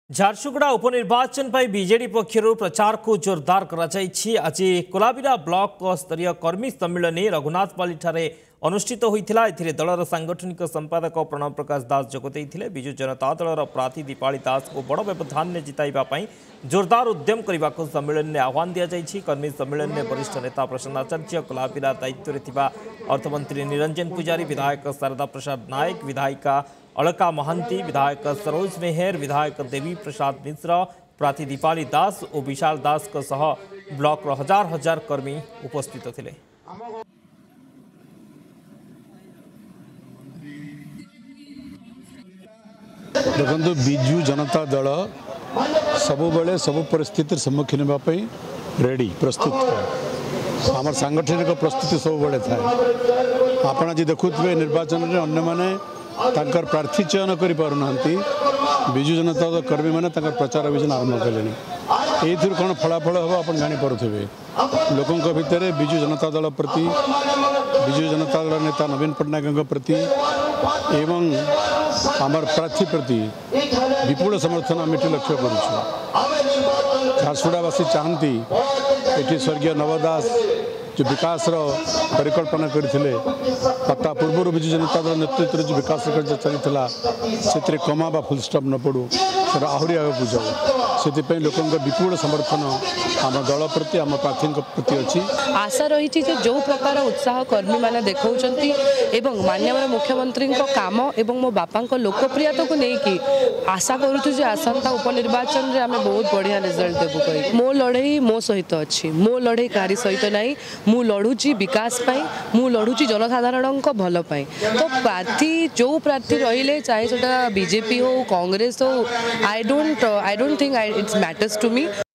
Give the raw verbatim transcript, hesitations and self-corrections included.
झारसुगुड़ा उपनिर्वाचन पर बीजेडी पक्षर प्रचार को जोरदार कर आज कोलाबिरा ब्लॉक स्तरीय कर्मी सम्मिलन रघुनाथपाली अनुष्ठित होता है। दलर सांगठनिक संपादक प्रणव प्रकाश दास जोगदे विजु जनता दलर प्रार्थी दीपाली दास को बड़ व्यवधान में जिताइवाई जोरदार उद्यम करने को सम्मेलन में आह्वान दि जाएगी। कर्मी सम्मेलन में वरिष्ठ नेता प्रसन्न आचार्य, कोलाबिरा दायित्व अर्थमंत्री निरंजन पुजारी, विधायक शारदा प्रसाद नायक, विधायिका अलका महांती, विधायक सरोज मेहर, विधायक देवी प्रसाद मिश्र, प्रार्थी दीपाली दास और विशाल दास सह ब्लॉक हजार हजार कर्मी उपस्थित थे। देखो विजु जनता दल सब बेले सब परिस्थिति सम्मुखीन होगापी रेडी प्रस्तुत है। आम सांगठनिक प्रस्तुति सब बेले था। आप आज देखुए निर्वाचन में अन्य मैंने तांकर प्रार्थी चयन कर पारना विजु जनता दल कर्मी मैंने प्रचार अभियान आरंभ कले। ये कौन फलाफल हम आप जापे लोकों भितर विजु जनता दल प्रति विजु जनता दल नेता नवीन पट्टनायक प्रति एवं आमर प्रार्थी प्रति विपुल समर्थन आम ये लक्ष्य करुँ। झारसुगुड़ावासी चाहती ये स्वर्गीय नवदास जो विकास परिकल्पना करते पट्टा पूर्व विजु जनता दल नेतृत्व जो विकास चलता से कमा बा फुल स्टॉप न पड़ू सर आहरी आगे जाऊ से लोकों विपुल समर्थन आम दल प्रति आम प्रार्थी प्रति अच्छी आशा रही जो प्रकार उत्साह कर्मी मैंने देखते माननीय मुख्यमंत्री काम एवं मो बापा लोकप्रियता को लेकिन आशा करुँ आसंता उपनिर्वाचन में आम बहुत बढ़िया रिजल्ट देवु कर मो लड़ई मो सहित अच्छी मो लड़ई कारी सहित नाई मु लड़ुची विकास पाई मु लड़ुची जनसाधारण भल पाई। तो प्रार्थी जो प्रार्थी रहिले चाहे सेटा बीजेपी हो कांग्रेस हो I don't I don't think it's matters to me.